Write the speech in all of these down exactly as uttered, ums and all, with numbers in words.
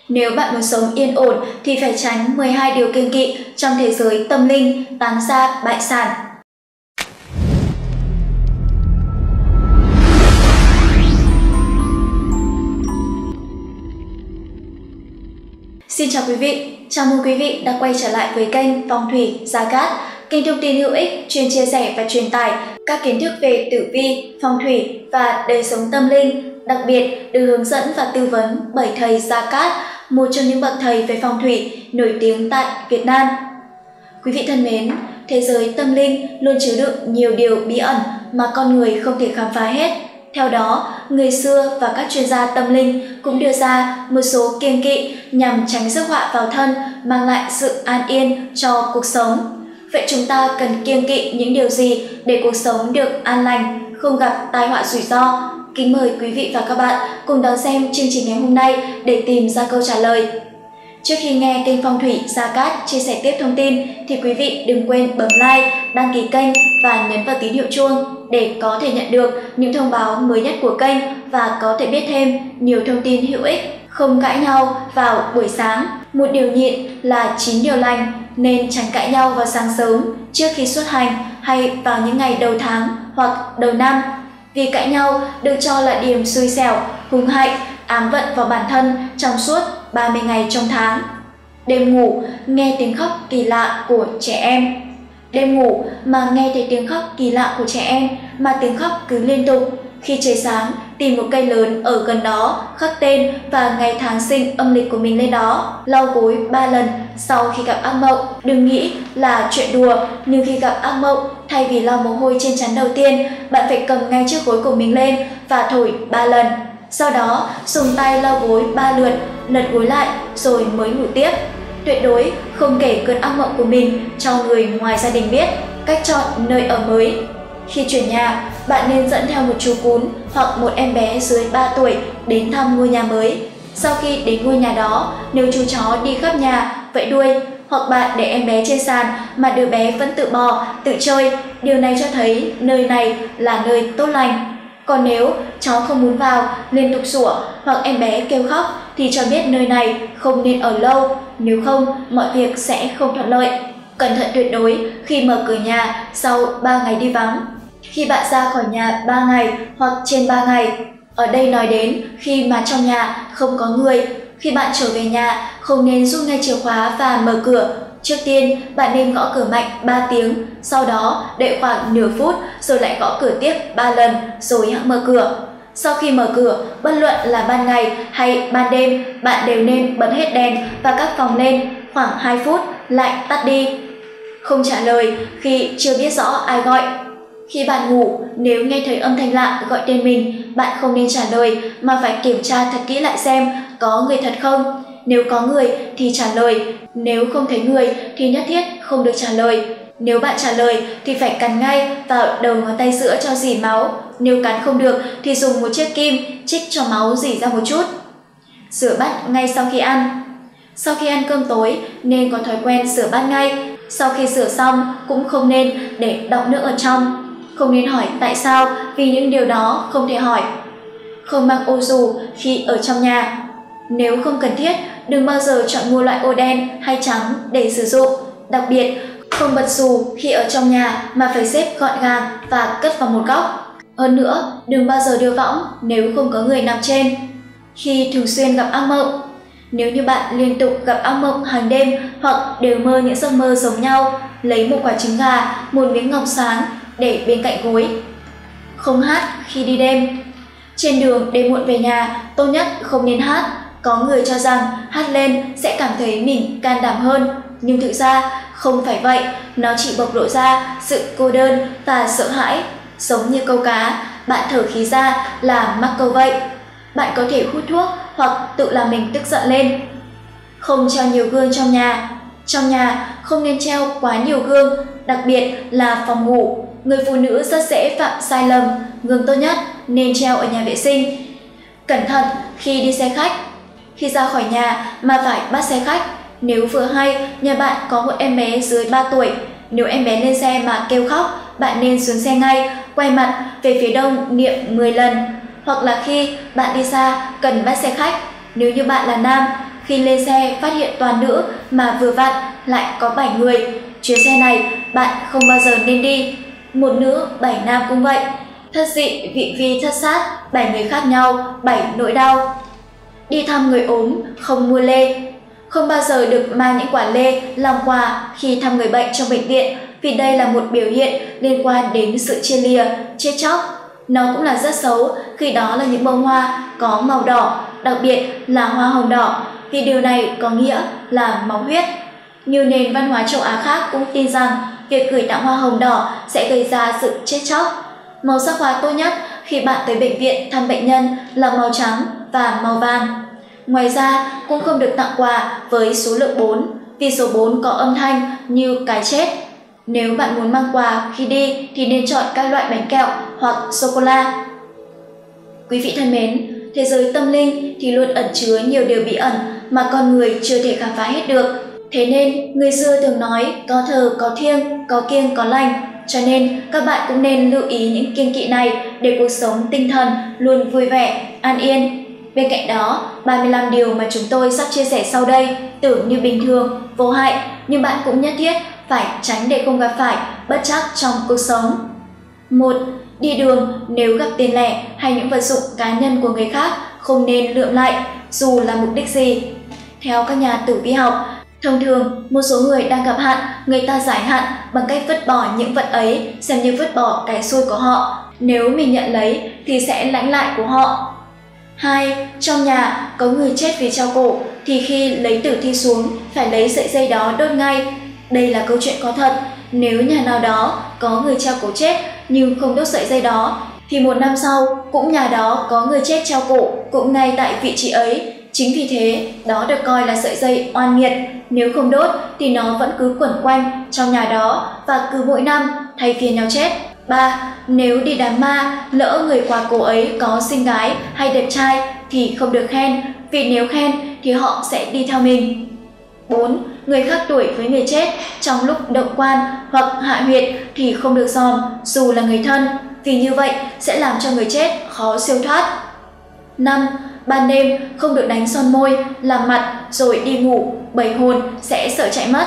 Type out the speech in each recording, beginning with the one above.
Nếu bạn muốn sống yên ổn thì phải tránh mười hai điều kiêng kỵ trong thế giới tâm linh, tán gia, bại sản. Xin chào quý vị, chào mừng quý vị đã quay trở lại với kênh Phong thủy Gia Cát, kênh thông tin hữu ích chuyên chia sẻ và truyền tải các kiến thức về tử vi, phong thủy và đời sống tâm linh, đặc biệt được hướng dẫn và tư vấn bởi thầy Gia Cát, một trong những bậc thầy về phong thủy nổi tiếng tại Việt Nam. Quý vị thân mến, thế giới tâm linh luôn chứa đựng nhiều điều bí ẩn mà con người không thể khám phá hết. Theo đó, người xưa và các chuyên gia tâm linh cũng đưa ra một số kiêng kỵ nhằm tránh rước họa vào thân, mang lại sự an yên cho cuộc sống. Vậy chúng ta cần kiêng kỵ những điều gì để cuộc sống được an lành, không gặp tai họa rủi ro? Kính mời quý vị và các bạn cùng đón xem chương trình ngày hôm nay để tìm ra câu trả lời. Trước khi nghe kênh Phong thủy Gia Cát chia sẻ tiếp thông tin thì quý vị đừng quên bấm like, đăng ký kênh và nhấn vào tín hiệu chuông để có thể nhận được những thông báo mới nhất của kênh và có thể biết thêm nhiều thông tin hữu ích. Không cãi nhau vào buổi sáng, một điều nhịn là chín điều lành, nên tránh cãi nhau vào sáng sớm trước khi xuất hành hay vào những ngày đầu tháng hoặc đầu năm. Vì cãi nhau được cho là điểm xui xẻo, hung hạnh, ám vận vào bản thân trong suốt ba mươi ngày trong tháng. Đêm ngủ nghe tiếng khóc kỳ lạ của trẻ em. Đêm ngủ mà nghe thấy tiếng khóc kỳ lạ của trẻ em mà tiếng khóc cứ liên tục. Khi trời sáng, tìm một cây lớn ở gần đó, khắc tên và ngày tháng sinh âm lịch của mình lên đó. Lau gối ba lần sau khi gặp ác mộng. Đừng nghĩ là chuyện đùa, nhưng khi gặp ác mộng, thay vì lau mồ hôi trên trán đầu tiên, bạn phải cầm ngay chiếc gối của mình lên và thổi ba lần. Sau đó, dùng tay lau gối ba lượt, lật gối lại rồi mới ngủ tiếp. Tuyệt đối không kể cơn ác mộng của mình cho người ngoài gia đình biết. Cách chọn nơi ở mới. Khi chuyển nhà, bạn nên dẫn theo một chú cún hoặc một em bé dưới ba tuổi đến thăm ngôi nhà mới. Sau khi đến ngôi nhà đó, nếu chú chó đi khắp nhà, vẫy đuôi, hoặc bạn để em bé trên sàn mà đứa bé vẫn tự bò, tự chơi, điều này cho thấy nơi này là nơi tốt lành. Còn nếu chó không muốn vào, liên tục sủa hoặc em bé kêu khóc thì cho biết nơi này không nên ở lâu, nếu không mọi việc sẽ không thuận lợi. Cẩn thận tuyệt đối khi mở cửa nhà sau ba ngày đi vắng. Khi bạn ra khỏi nhà ba ngày hoặc trên ba ngày, ở đây nói đến khi mà trong nhà không có người. Khi bạn trở về nhà, không nên rút ngay chìa khóa và mở cửa. Trước tiên, bạn nên gõ cửa mạnh ba tiếng, sau đó đợi khoảng nửa phút rồi lại gõ cửa tiếp ba lần rồi hãng mở cửa. Sau khi mở cửa, bất luận là ban ngày hay ban đêm, bạn đều nên bật hết đèn và các phòng lên, khoảng hai phút lại tắt đi. Không trả lời khi chưa biết rõ ai gọi. Khi bạn ngủ, nếu nghe thấy âm thanh lạ gọi tên mình, bạn không nên trả lời mà phải kiểm tra thật kỹ lại xem có người thật không. Nếu có người thì trả lời, nếu không thấy người thì nhất thiết không được trả lời. Nếu bạn trả lời thì phải cắn ngay vào đầu ngón tay giữa cho rỉ máu. Nếu cắn không được thì dùng một chiếc kim chích cho máu rỉ ra một chút. Rửa bát ngay sau khi ăn. Sau khi ăn cơm tối nên có thói quen rửa bát ngay. Sau khi rửa xong cũng không nên để đọng nước ở trong. Không nên hỏi tại sao, vì những điều đó không thể hỏi. Không mang ô dù khi ở trong nhà. Nếu không cần thiết, đừng bao giờ chọn mua loại ô đen hay trắng để sử dụng. Đặc biệt, không bật dù khi ở trong nhà mà phải xếp gọn gàng và cất vào một góc. Hơn nữa, đừng bao giờ đưa võng nếu không có người nằm trên. Khi thường xuyên gặp ác mộng. Nếu như bạn liên tục gặp ác mộng hàng đêm hoặc đều mơ những giấc mơ giống nhau, lấy một quả trứng gà, một miếng ngọc sáng để bên cạnh gối. Không hát khi đi đêm. Trên đường đêm muộn về nhà, tốt nhất không nên hát. Có người cho rằng hát lên sẽ cảm thấy mình can đảm hơn, nhưng thực ra không phải vậy, nó chỉ bộc lộ ra sự cô đơn và sợ hãi. Giống như câu cá, bạn thở khí ra là mắc câu vậy. Bạn có thể hút thuốc hoặc tự làm mình tức giận lên. Không treo nhiều gương trong nhà. Trong nhà không nên treo quá nhiều gương, đặc biệt là phòng ngủ. Người phụ nữ rất dễ phạm sai lầm, gương tốt nhất nên treo ở nhà vệ sinh. Cẩn thận khi đi xe khách. Khi ra khỏi nhà mà phải bắt xe khách, nếu vừa hay nhà bạn có một em bé dưới ba tuổi, nếu em bé lên xe mà kêu khóc, bạn nên xuống xe ngay, quay mặt về phía đông niệm mười lần. Hoặc là khi bạn đi xa cần bắt xe khách, nếu như bạn là nam, khi lên xe phát hiện toàn nữ mà vừa vặn lại có bảy người. Chuyến xe này bạn không bao giờ nên đi. Một nữ, bảy nam cũng vậy. Thất dị, vị vi, thất sát, bảy người khác nhau, bảy nỗi đau. Đi thăm người ốm, không mua lê. Không bao giờ được mang những quả lê làm quà khi thăm người bệnh trong bệnh viện, vì đây là một biểu hiện liên quan đến sự chia lìa, chết chóc. Nó cũng là rất xấu khi đó là những bông hoa có màu đỏ, đặc biệt là hoa hồng đỏ, vì điều này có nghĩa là máu huyết. Nhiều nền văn hóa châu Á khác cũng tin rằng việc gửi tặng hoa hồng đỏ sẽ gây ra sự chết chóc. Màu sắc hoa tốt nhất khi bạn tới bệnh viện thăm bệnh nhân là màu trắng và màu vàng. Ngoài ra cũng không được tặng quà với số lượng bốn, vì số bốn có âm thanh như cái chết. Nếu bạn muốn mang quà khi đi thì nên chọn các loại bánh kẹo hoặc sô-cô-la. Quý vị thân mến, thế giới tâm linh thì luôn ẩn chứa nhiều điều bí ẩn mà con người chưa thể khám phá hết được. Thế nên, người xưa thường nói có thờ có thiêng, có kiêng có lành. Cho nên, các bạn cũng nên lưu ý những kiêng kỵ này để cuộc sống tinh thần luôn vui vẻ, an yên. Bên cạnh đó, ba mươi lăm điều mà chúng tôi sắp chia sẻ sau đây tưởng như bình thường, vô hại, nhưng bạn cũng nhất thiết phải tránh để không gặp phải bất trắc trong cuộc sống. một. Đi đường nếu gặp tiền lẻ hay những vật dụng cá nhân của người khác không nên lượm lại, dù là mục đích gì. Theo các nhà tử vi học, thông thường một số người đang gặp hạn, người ta giải hạn bằng cách vứt bỏ những vật ấy, xem như vứt bỏ cái xui của họ. Nếu mình nhận lấy thì sẽ lãnh lại của họ. hai. Trong nhà có người chết vì treo cổ thì khi lấy tử thi xuống phải lấy sợi dây đó đốt ngay. Đây là câu chuyện có thật. Nếu nhà nào đó có người treo cổ chết nhưng không đốt sợi dây đó thì một năm sau cũng nhà đó có người chết treo cổ cũng ngay tại vị trí ấy. Chính vì thế đó được coi là sợi dây oan nghiệt. Nếu không đốt thì nó vẫn cứ quẩn quanh trong nhà đó và cứ mỗi năm thay phiên nhau chết. ba. Nếu đi đám ma, lỡ người qua cổ ấy có xinh gái hay đẹp trai thì không được khen, vì nếu khen thì họ sẽ đi theo mình. bốn. Người khác tuổi với người chết trong lúc động quan hoặc hạ huyệt thì không được dòm dù là người thân, vì như vậy sẽ làm cho người chết khó siêu thoát. năm. Ban đêm không được đánh son môi, làm mặt rồi đi ngủ, bầy hồn sẽ sợ chạy mất.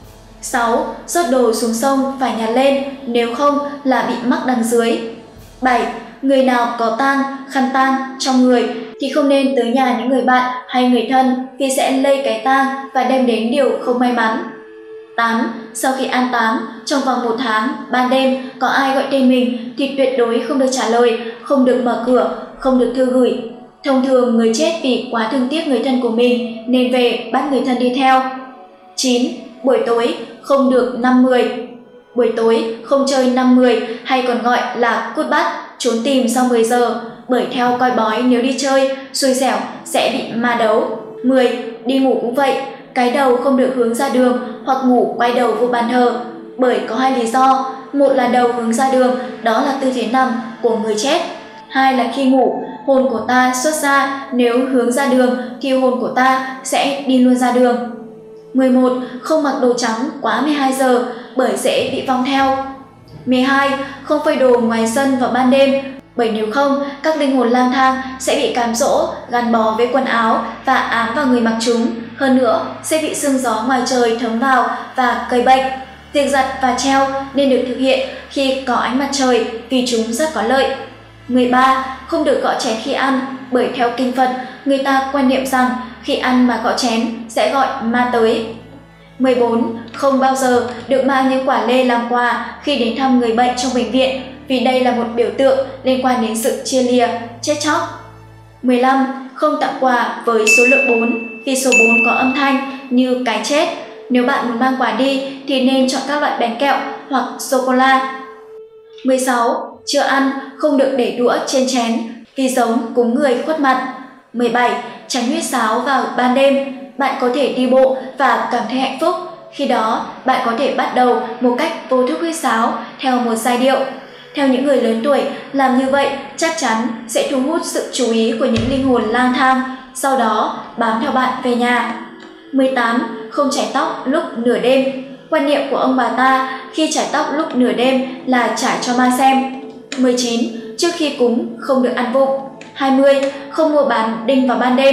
sáu. Rớt đồ xuống sông phải nhặt lên, nếu không là bị mắc đằng dưới. bảy. Người nào có tang, khăn tang trong người thì không nên tới nhà những người bạn hay người thân, vì sẽ lây cái tang và đem đến điều không may mắn. tám. Sau khi an táng, trong vòng một tháng, ban đêm có ai gọi tên mình thì tuyệt đối không được trả lời, không được mở cửa, không được thư gửi. Thông thường người chết vì quá thương tiếc người thân của mình nên về bắt người thân đi theo. chín. Buổi tối không được năm mười. Buổi tối không chơi năm mười hay còn gọi là cút bắt, trốn tìm sau mười giờ, bởi theo coi bói nếu đi chơi, xui xẻo sẽ bị ma đấu. mười. Đi ngủ cũng vậy, cái đầu không được hướng ra đường hoặc ngủ quay đầu vô bàn thờ, bởi có hai lý do. Một là đầu hướng ra đường, đó là tư thế nằm của người chết. Hai là khi ngủ, hồn của ta xuất ra, nếu hướng ra đường thì hồn của ta sẽ đi luôn ra đường. mười một. Không mặc đồ trắng quá mười hai giờ, bởi dễ bị vong theo. mười hai. Không phơi đồ ngoài sân vào ban đêm, bởi nếu không, các linh hồn lang thang sẽ bị cám dỗ, gắn bó với quần áo và ám vào người mặc chúng. Hơn nữa, sẽ bị sương gió ngoài trời thấm vào và gây bệnh. Việc giặt và treo nên được thực hiện khi có ánh mặt trời, vì chúng rất có lợi. mười ba. Không được gõ chén khi ăn, bởi theo kinh Phật, người ta quan niệm rằng khi ăn mà gõ chén sẽ gọi ma tới. mười bốn. Không bao giờ được mang những quả lê làm quà khi đến thăm người bệnh trong bệnh viện, vì đây là một biểu tượng liên quan đến sự chia lìa, chết chóc. mười lăm. Không tặng quà với số lượng bốn, vì số bốn có âm thanh như cái chết. Nếu bạn muốn mang quà đi thì nên chọn các loại bánh kẹo hoặc sô-cô-la. mười sáu. Chưa ăn không được để đũa trên chén, vì giống cúng người khuất mặt. mười bảy. Tránh huýt sáo vào ban đêm. Bạn có thể đi bộ và cảm thấy hạnh phúc. Khi đó, bạn có thể bắt đầu một cách vô thức huýt sáo theo một giai điệu. Theo những người lớn tuổi, làm như vậy chắc chắn sẽ thu hút sự chú ý của những linh hồn lang thang, sau đó bám theo bạn về nhà. mười tám. Không chải tóc lúc nửa đêm. Quan niệm của ông bà ta khi chải tóc lúc nửa đêm là trải cho ma xem. mười chín. Trước khi cúng không được ăn vụng. hai mươi. Không mua bán đinh vào ban đêm.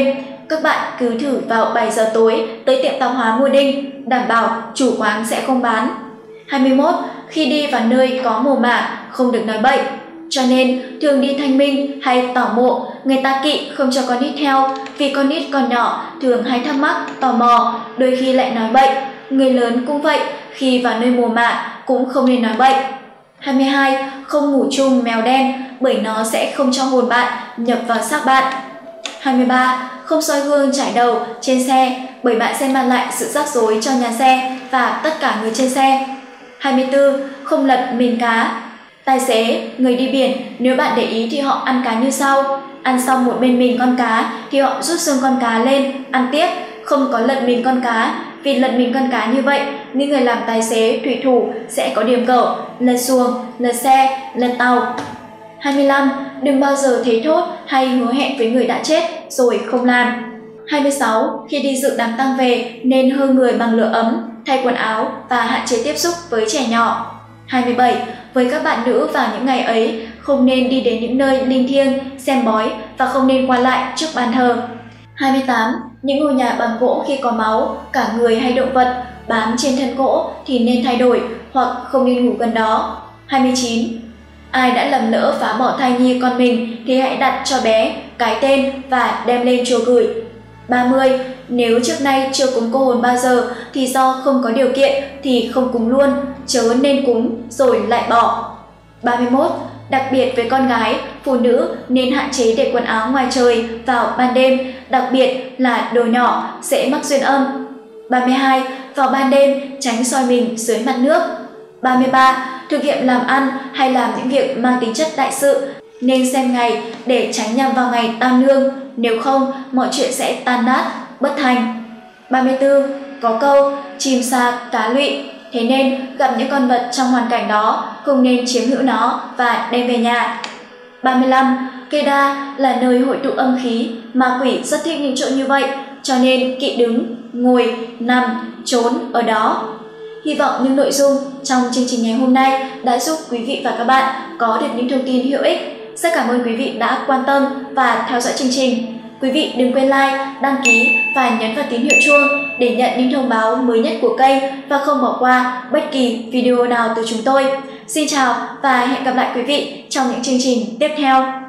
các bạn cứ thử vào bảy giờ tối tới tiệm tạp hóa mua đinh, đảm bảo chủ quán sẽ không bán. hai mươi mốt. Khi đi vào nơi có mồ mả, không được nói bậy. Cho nên, thường đi thanh minh hay tảo mộ, người ta kỵ không cho con nít theo, vì con nít còn nhỏ thường hay thắc mắc, tò mò, đôi khi lại nói bậy. Người lớn cũng vậy, khi vào nơi mồ mả cũng không nên nói bậy. hai mươi hai. Không ngủ chung mèo đen, bởi nó sẽ không cho hồn bạn nhập vào xác bạn. hai mươi ba. Không soi gương trải đầu trên xe, bởi bạn sẽ mang lại sự rắc rối cho nhà xe và tất cả người trên xe. hai mươi tư. Không lật mình cá. Tài xế, người đi biển, nếu bạn để ý thì họ ăn cá như sau. Ăn xong một bên mình con cá thì họ rút xương con cá lên, ăn tiếp, không có lật mình con cá. Vì lật mình con cá như vậy, những người làm tài xế, thủy thủ sẽ có điểm cẩu, lật xuồng, lật xe, lật tàu. hai mươi lăm. Đừng bao giờ thế thốt hay hứa hẹn với người đã chết rồi không làm. hai mươi sáu. Khi đi dự đám tang về nên hơ người bằng lửa ấm, thay quần áo và hạn chế tiếp xúc với trẻ nhỏ. hai mươi bảy. Với các bạn nữ vào những ngày ấy, không nên đi đến những nơi linh thiêng, xem bói và không nên qua lại trước bàn thờ. hai mươi tám. Những ngôi nhà bằng gỗ khi có máu, cả người hay động vật, bám trên thân gỗ thì nên thay đổi hoặc không nên ngủ gần đó. hai mươi chín. Ai đã lầm lỡ phá bỏ thai nhi con mình thì hãy đặt cho bé cái tên và đem lên chùa gửi. ba mươi. Nếu trước nay chưa cúng cô hồn bao giờ thì do không có điều kiện thì không cúng luôn, chớ nên cúng rồi lại bỏ. ba mươi mốt. Đặc biệt với con gái, phụ nữ nên hạn chế để quần áo ngoài trời vào ban đêm, đặc biệt là đồ nhỏ dễ mắc duyên âm. ba mươi hai. Vào ban đêm tránh soi mình dưới mặt nước. ba mươi ba. Thực hiện làm ăn hay làm những việc mang tính chất đại sự nên xem ngày để tránh nhằm vào ngày tam nương, nếu không mọi chuyện sẽ tan nát, bất thành. ba mươi tư. Có câu chim sa cá lụy, thế nên gặp những con vật trong hoàn cảnh đó không nên chiếm hữu nó và đem về nhà. ba mươi lăm. Cây đa là nơi hội tụ âm khí, ma quỷ rất thích những chỗ như vậy, cho nên kỵ đứng, ngồi, nằm, trốn ở đó. Hy vọng những nội dung trong chương trình ngày hôm nay đã giúp quý vị và các bạn có được những thông tin hữu ích. Rất cảm ơn quý vị đã quan tâm và theo dõi chương trình. Quý vị đừng quên like, đăng ký và nhấn vào tín hiệu chuông để nhận những thông báo mới nhất của kênh và không bỏ qua bất kỳ video nào từ chúng tôi. Xin chào và hẹn gặp lại quý vị trong những chương trình tiếp theo.